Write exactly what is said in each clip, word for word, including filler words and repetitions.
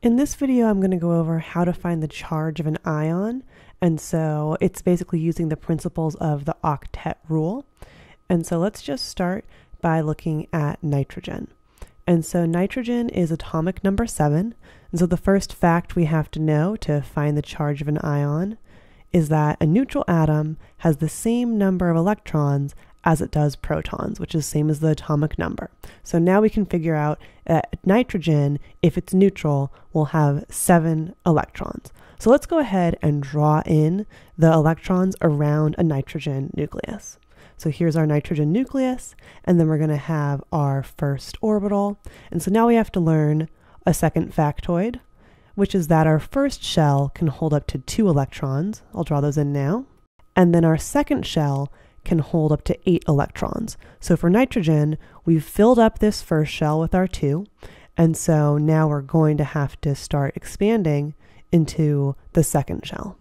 In this video, I'm going to go over how to find the charge of an ion. And so it's basically using the principles of the octet rule. And so let's just start by looking at nitrogen. And so nitrogen is atomic number seven. And so the first fact we have to know to find the charge of an ion is that a neutral atom has the same number of electrons as it does protons, which is the same as the atomic number. So now we can figure out that nitrogen, if it's neutral, will have seven electrons. So let's go ahead and draw in the electrons around a nitrogen nucleus. So here's our nitrogen nucleus, and then we're going to have our first orbital. And so now we have to learn a second factoid, which is that our first shell can hold up to two electrons. I'll draw those in now. And then our second shell can hold up to eight electrons. So for nitrogen, we've filled up this first shell with our two, and so now we're going to have to start expanding into the second shell.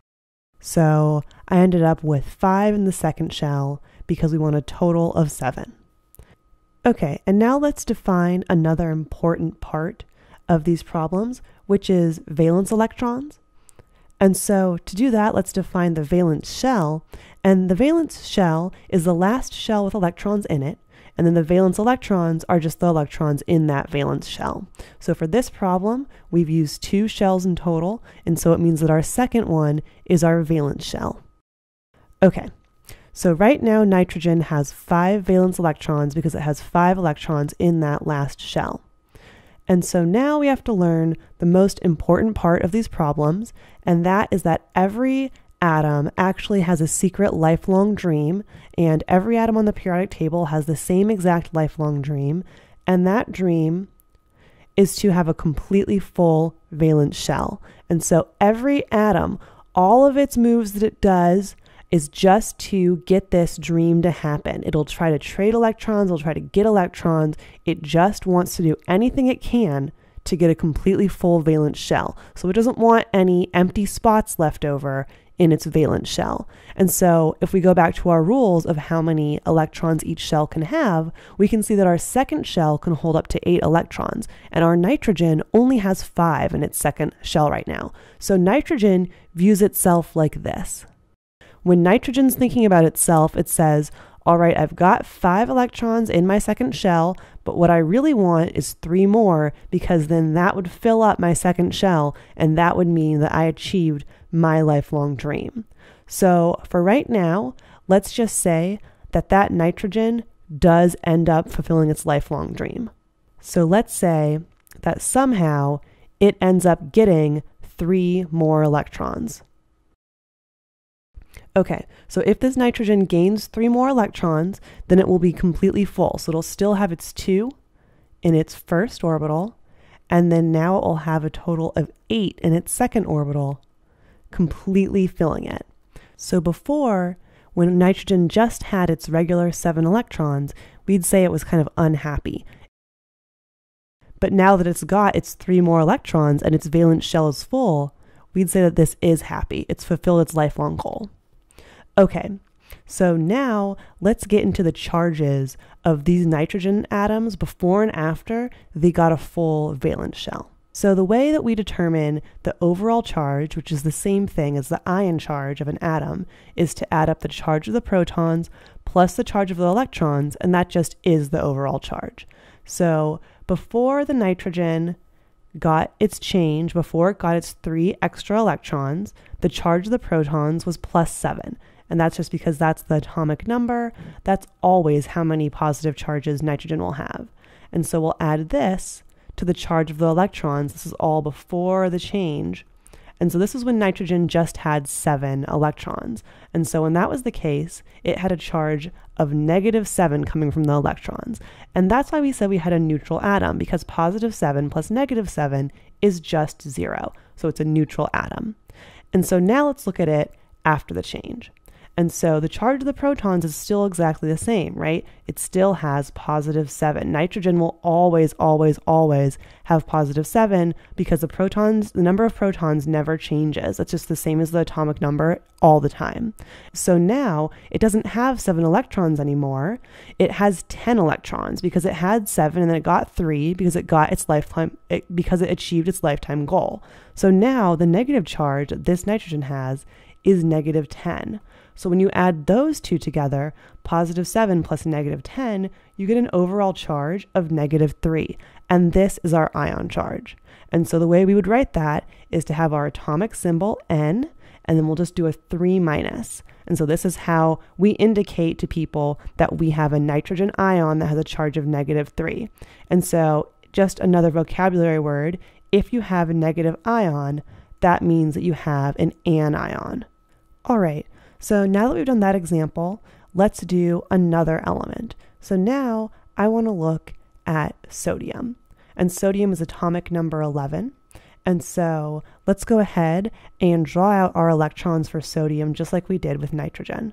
So I ended up with five in the second shell because we want a total of seven. Okay, and now let's define another important part of these problems, which is valence electrons. And so to do that, let's define the valence shell. And the valence shell is the last shell with electrons in it. And then the valence electrons are just the electrons in that valence shell. So for this problem, we've used two shells in total. And so it means that our second one is our valence shell. Okay, so right now nitrogen has five valence electrons because it has five electrons in that last shell. And so now we have to learn the most important part of these problems, and that is that every atom actually has a secret lifelong dream, and every atom on the periodic table has the same exact lifelong dream, and that dream is to have a completely full valence shell. And so every atom, all of its moves that it does is just to get this dream to happen. It'll try to trade electrons, it'll try to get electrons. It just wants to do anything it can to get a completely full valence shell. So it doesn't want any empty spots left over in its valence shell. And so if we go back to our rules of how many electrons each shell can have, we can see that our second shell can hold up to eight electrons, and our nitrogen only has five in its second shell right now. So nitrogen views itself like this. When nitrogen's thinking about itself, it says, all right, I've got five electrons in my second shell, but what I really want is three more, because then that would fill up my second shell, and that would mean that I achieved my lifelong dream. So for right now, let's just say that that nitrogen does end up fulfilling its lifelong dream. So let's say that somehow it ends up getting three more electrons. Okay, so if this nitrogen gains three more electrons, then it will be completely full. So it'll still have its two in its first orbital, and then now it will have a total of eight in its second orbital, completely filling it. So before, when nitrogen just had its regular seven electrons, we'd say it was kind of unhappy. But now that it's got its three more electrons and its valence shell is full, we'd say that this is happy. It's fulfilled its lifelong goal. Okay, so now let's get into the charges of these nitrogen atoms before and after they got a full valence shell. So the way that we determine the overall charge, which is the same thing as the ion charge of an atom, is to add up the charge of the protons plus the charge of the electrons, and that just is the overall charge. So before the nitrogen got its change, before it got its three extra electrons, the charge of the protons was plus seven. And that's just because that's the atomic number. That's always how many positive charges nitrogen will have. And so we'll add this to the charge of the electrons. This is all before the change. And so this is when nitrogen just had seven electrons. And so when that was the case, it had a charge of negative seven coming from the electrons. And that's why we said we had a neutral atom, because positive seven plus negative seven is just zero. So it's a neutral atom. And so now let's look at it after the change. And so the charge of the protons is still exactly the same, right? It still has positive seven. Nitrogen will always, always, always have positive seven because the protons, the number of protons never changes. It's just the same as the atomic number all the time. So now it doesn't have seven electrons anymore. It has ten electrons because it had seven and then it got three because it got its lifetime, it, because it achieved its lifetime goal. So now the negative charge that this nitrogen has is negative ten. So when you add those two together, positive seven plus negative ten, you get an overall charge of negative three. And this is our ion charge. And so the way we would write that is to have our atomic symbol N, and then we'll just do a three minus. And so this is how we indicate to people that we have a nitrogen ion that has a charge of negative three. And so just another vocabulary word, if you have a negative ion, that means that you have an anion. All right. So now that we've done that example, let's do another element. So now I want to look at sodium. And sodium is atomic number eleven. And so let's go ahead and draw out our electrons for sodium just like we did with nitrogen.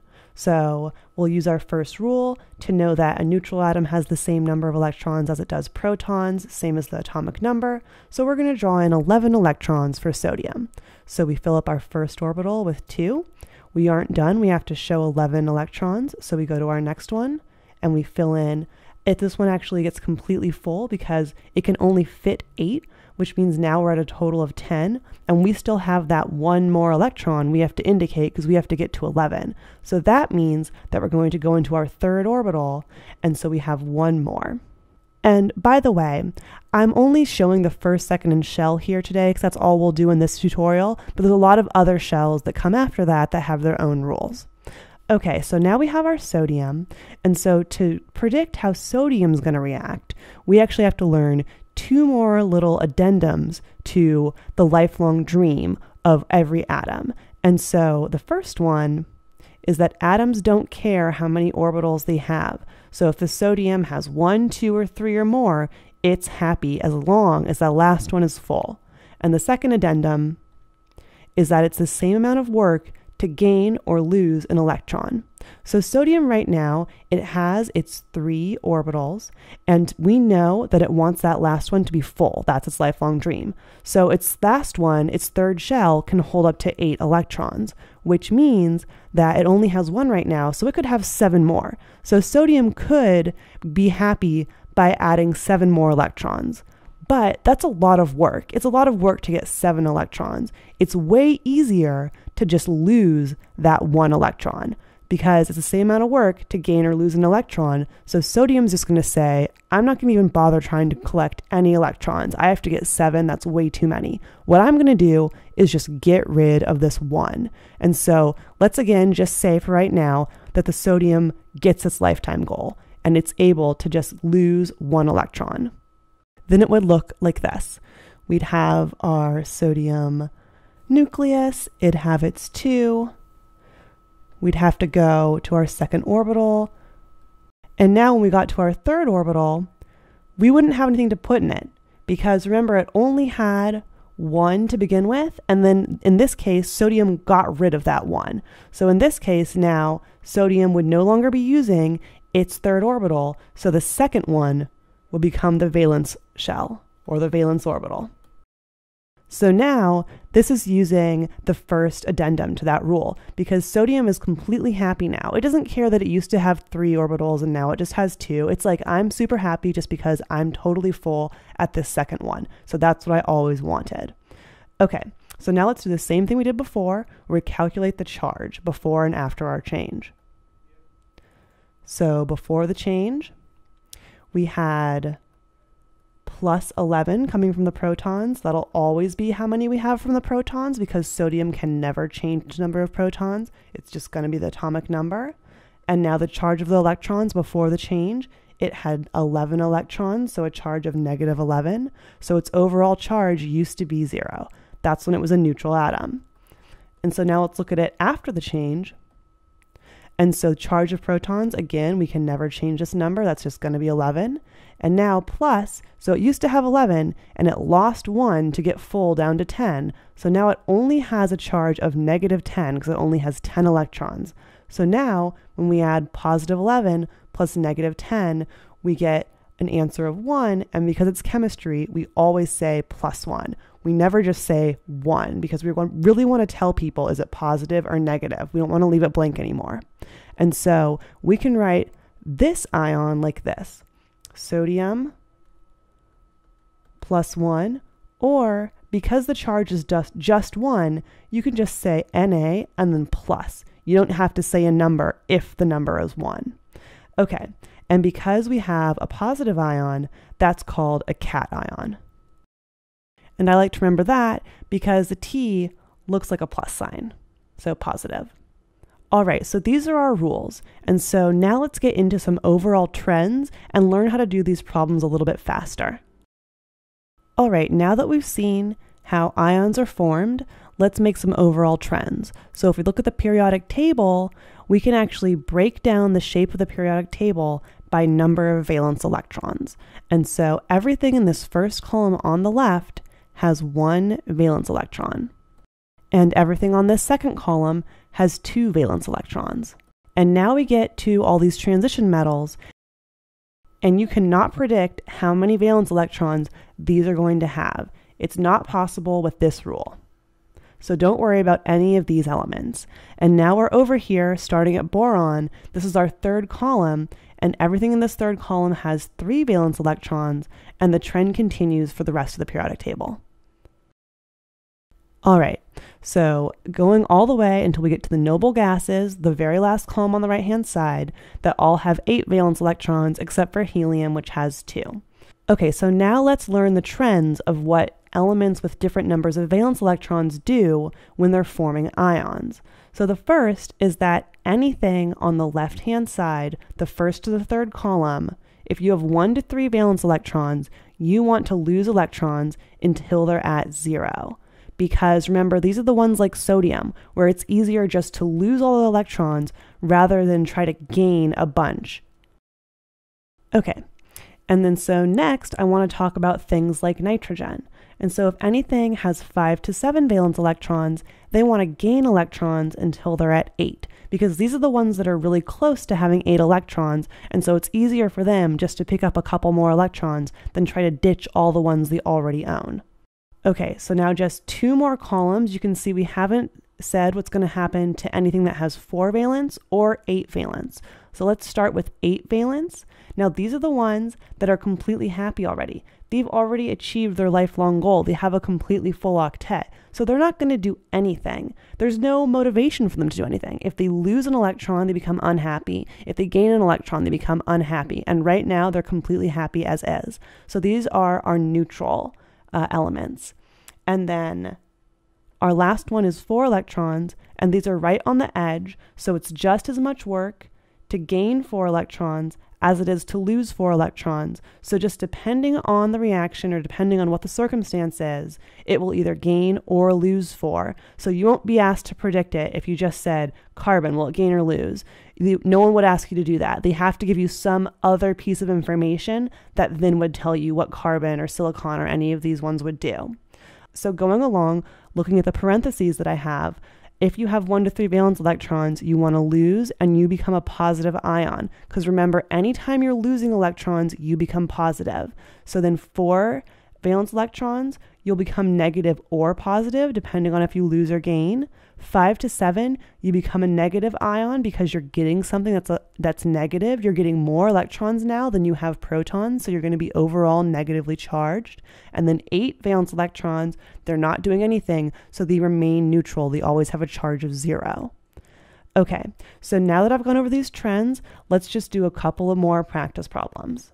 So we'll use our first rule to know that a neutral atom has the same number of electrons as it does protons, same as the atomic number. So we're going to draw in eleven electrons for sodium. So we fill up our first orbital with two. We aren't done. We have to show eleven electrons. So we go to our next one and we fill in. If this one actually gets completely full because it can only fit eight, which means now we're at a total of ten, and we still have that one more electron we have to indicate because we have to get to eleven. So that means that we're going to go into our third orbital, and so we have one more. And by the way, I'm only showing the first, second, and shell here today because that's all we'll do in this tutorial, but there's a lot of other shells that come after that that have their own rules. Okay, so now we have our sodium, and so to predict how sodium is going to react, we actually have to learn two more little addendums to the lifelong dream of every atom. And so the first one is that atoms don't care how many orbitals they have. So if the sodium has one, two, or three or more, it's happy as long as that last one is full. And the second addendum is that it's the same amount of work to gain or lose an electron. So sodium right now, it has its three orbitals, and we know that it wants that last one to be full. That's its lifelong dream. So its last one, its third shell, can hold up to eight electrons, which means that it only has one right now, so it could have seven more. So sodium could be happy by adding seven more electrons. But that's a lot of work. It's a lot of work to get seven electrons. It's way easier to just lose that one electron because it's the same amount of work to gain or lose an electron. So sodium's just going to say, I'm not going to even bother trying to collect any electrons. I have to get seven. That's way too many. What I'm going to do is just get rid of this one. And so let's again just say for right now that the sodium gets its lifetime goal and it's able to just lose one electron. Then it would look like this. We'd have our sodium nucleus, it'd have its two, we'd have to go to our second orbital, and now when we got to our third orbital, we wouldn't have anything to put in it, because remember it only had one to begin with, and then in this case, sodium got rid of that one. So in this case now, sodium would no longer be using its third orbital, so the second one will become the valence shell, or the valence orbital. So now, this is using the first addendum to that rule, because sodium is completely happy now. It doesn't care that it used to have three orbitals and now it just has two. It's like, I'm super happy just because I'm totally full at this second one. So that's what I always wanted. Okay, so now let's do the same thing we did before, where we calculate the charge before and after our change. So before the change, we had plus eleven coming from the protons. That'll always be how many we have from the protons because sodium can never change the number of protons. It's just going to be the atomic number. And now the charge of the electrons before the change, it had eleven electrons, so a charge of negative eleven. So its overall charge used to be zero. That's when it was a neutral atom. And so now let's look at it after the change. And so charge of protons, again, we can never change this number. That's just going to be eleven. And now plus, so it used to have eleven, and it lost one to get full down to ten. So now it only has a charge of negative ten because it only has ten electrons. So now when we add positive eleven plus negative ten, we get an answer of one. And because it's chemistry, we always say plus one. We never just say one because we really want to tell people, is it positive or negative? We don't want to leave it blank anymore. And so we can write this ion like this: sodium plus one, or because the charge is just, just one, you can just say Na and then plus. You don't have to say a number if the number is one. Okay, and because we have a positive ion, that's called a cation. And I like to remember that because the T looks like a plus sign, so positive. All right, so these are our rules. And so now let's get into some overall trends and learn how to do these problems a little bit faster. All right, now that we've seen how ions are formed, let's make some overall trends. So if we look at the periodic table, we can actually break down the shape of the periodic table by number of valence electrons. And so everything in this first column on the left has one valence electron. And everything on this second column has two valence electrons. And now we get to all these transition metals, and you cannot predict how many valence electrons these are going to have. It's not possible with this rule. So don't worry about any of these elements. And now we're over here starting at boron. This is our third column, and everything in this third column has three valence electrons, and the trend continues for the rest of the periodic table. All right, so going all the way until we get to the noble gases, the very last column on the right-hand side, that all have eight valence electrons except for helium, which has two. Okay, so now let's learn the trends of what elements with different numbers of valence electrons do when they're forming ions. So the first is that anything on the left-hand side, the first to the third column, if you have one to three valence electrons, you want to lose electrons until they're at zero. Because remember, these are the ones like sodium, where it's easier just to lose all the electrons rather than try to gain a bunch. Okay, and then so next I want to talk about things like nitrogen. And so if anything has five to seven valence electrons, they want to gain electrons until they're at eight, because these are the ones that are really close to having eight electrons, and so it's easier for them just to pick up a couple more electrons than try to ditch all the ones they already own. Okay, so now just two more columns. You can see we haven't said what's going to happen to anything that has four valence or eight valence. So let's start with eight valence. Now these are the ones that are completely happy already. They've already achieved their lifelong goal. They have a completely full octet. So they're not going to do anything. There's no motivation for them to do anything. If they lose an electron, they become unhappy. If they gain an electron, they become unhappy. And right now they're completely happy as is. So these are our neutral Uh, elements. And then our last one is four electrons, and these are right on the edge, so it's just as much work to gain four electrons as it is to lose four electrons. So just depending on the reaction or depending on what the circumstance is, it will either gain or lose four. So you won't be asked to predict it if you just said carbon, will it gain or lose? No one would ask you to do that. They have to give you some other piece of information that then would tell you what carbon or silicon or any of these ones would do. So going along, looking at the parentheses that I have, if you have one to three valence electrons, you want to lose and you become a positive ion. Because remember, anytime you're losing electrons, you become positive. So then four valence electrons, you'll become negative or positive, depending on if you lose or gain. Five to seven, you become a negative ion because you're getting something that's a, that's negative. You're getting more electrons now than you have protons, so you're going to be overall negatively charged. And then eight valence electrons, they're not doing anything, so they remain neutral. They always have a charge of zero. Okay, so now that I've gone over these trends, let's just do a couple of more practice problems.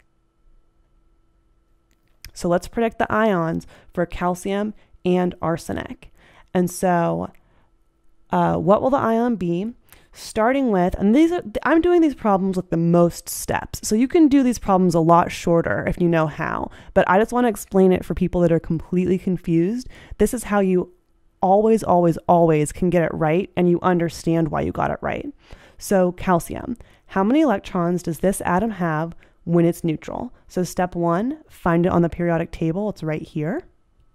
So let's predict the ions for calcium and arsenic. And so uh, what will the ion be? Starting with, and these are, I'm doing these problems with the most steps. So you can do these problems a lot shorter if you know how, but I just want to explain it for people that are completely confused. This is how you always, always, always can get it right, and you understand why you got it right. So calcium, how many electrons does this atom have when it's neutral? So step one, find it on the periodic table. It's right here.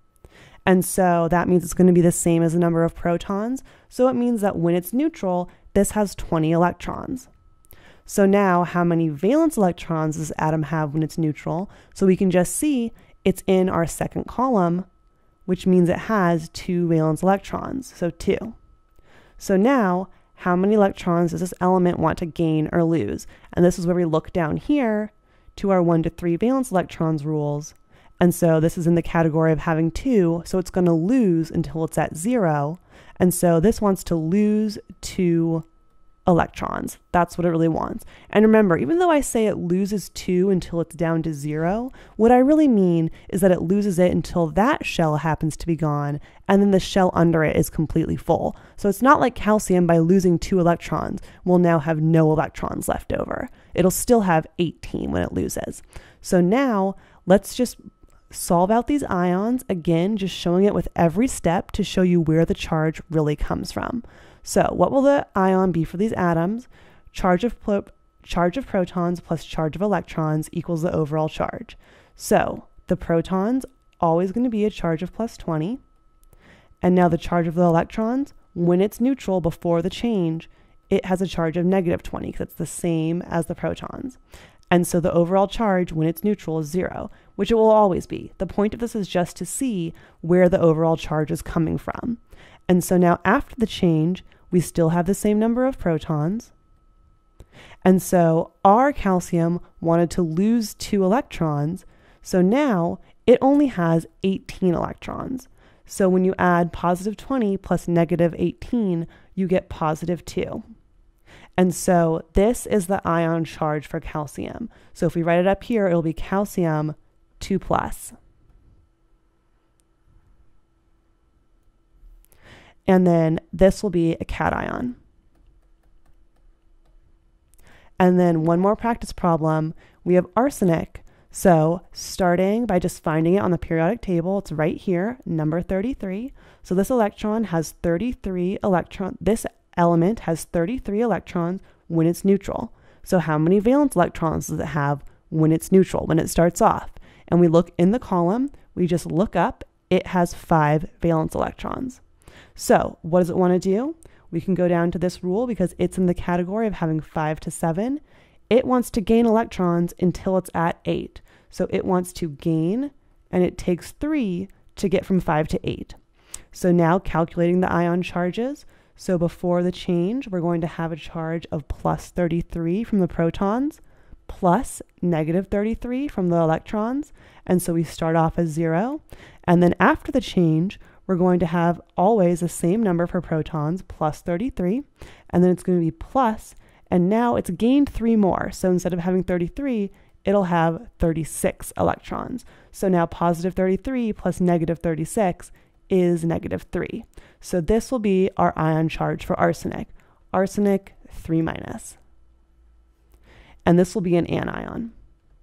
And so that means it's going to be the same as the number of protons. So it means that when it's neutral, this has twenty electrons. So now how many valence electrons does this atom have when it's neutral? So we can just see it's in our second column, which means it has two valence electrons, so two. So now, how many electrons does this element want to gain or lose? And this is where we look down here to our one to three valence electrons rules. And so this is in the category of having two, so it's going to lose until it's at zero. And so this wants to lose two electrons. That's what it really wants. And remember, even though I say it loses two until it's down to zero, what I really mean is that it loses it until that shell happens to be gone, and then the shell under it is completely full. So it's not like calcium, by losing two electrons, will now have no electrons left over. It'll still have eighteen when it loses. So now let's just solve out these ions, again, just showing it with every step to show you where the charge really comes from. So what will the ion be for these atoms? Charge of, pro charge of protons plus charge of electrons equals the overall charge. So the protons, always going to be a charge of plus twenty. And now the charge of the electrons, when it's neutral before the change, it has a charge of negative twenty because it's the same as the protons. And so the overall charge when it's neutral is zero, which it will always be. The point of this is just to see where the overall charge is coming from. And so now after the change, we still have the same number of protons. And so our calcium wanted to lose two electrons. So now it only has eighteen electrons. So when you add positive twenty plus negative eighteen, you get positive two. And so this is the ion charge for calcium. So if we write it up here, it'll be calcium two plus. And then this will be a cation. And then one more practice problem, we have arsenic. So starting by just finding it on the periodic table, it's right here, number thirty-three. So this electron has thirty-three electrons, this element has thirty-three electrons when it's neutral. So how many valence electrons does it have when it's neutral, when it starts off? And we look in the column, we just look up, it has five valence electrons. So what does it want to do? We can go down to this rule because it's in the category of having five to seven. It wants to gain electrons until it's at eight. So it wants to gain, and it takes three to get from five to eight. So now calculating the ion charges. So before the change, we're going to have a charge of plus thirty-three from the protons, plus negative thirty-three from the electrons. And so we start off as zero. And then after the change, we're going to have always the same number for protons, plus thirty-three, and then it's going to be plus, and now it's gained three more. So instead of having thirty-three, it'll have thirty-six electrons. So now positive thirty-three plus negative thirty-six is negative three. So this will be our ion charge for arsenic. Arsenic, three minus. And this will be an anion.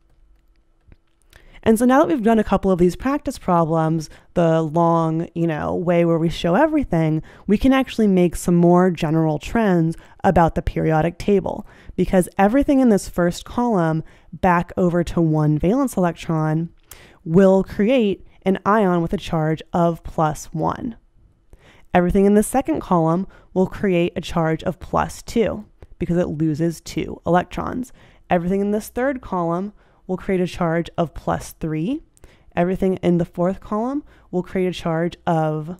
And so now that we've done a couple of these practice problems, the long, you know, way where we show everything, we can actually make some more general trends about the periodic table, because everything in this first column back over to one valence electron will create an ion with a charge of plus one. Everything in the second column will create a charge of plus two because it loses two electrons. Everything in this third column will create a charge of plus three. Everything in the fourth column will create a charge of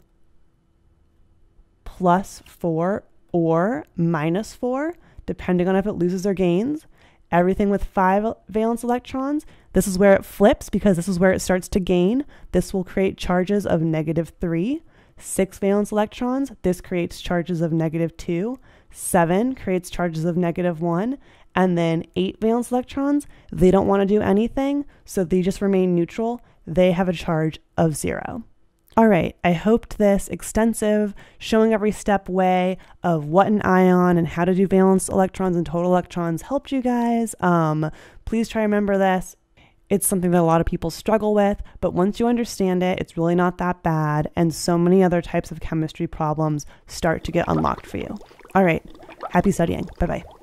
plus four or minus four, depending on if it loses or gains. Everything with five valence electrons, this is where it flips because this is where it starts to gain. This will create charges of negative three. Six valence electrons, this creates charges of negative two. Seven creates charges of negative one. And then eight valence electrons, they don't want to do anything, so they just remain neutral. They have a charge of zero. All right, I hoped this extensive, showing every step way of what an ion and how to do valence electrons and total electrons helped you guys. Um, please try to remember this. It's something that a lot of people struggle with, but once you understand it, it's really not that bad, and so many other types of chemistry problems start to get unlocked for you. All right, happy studying. Bye-bye.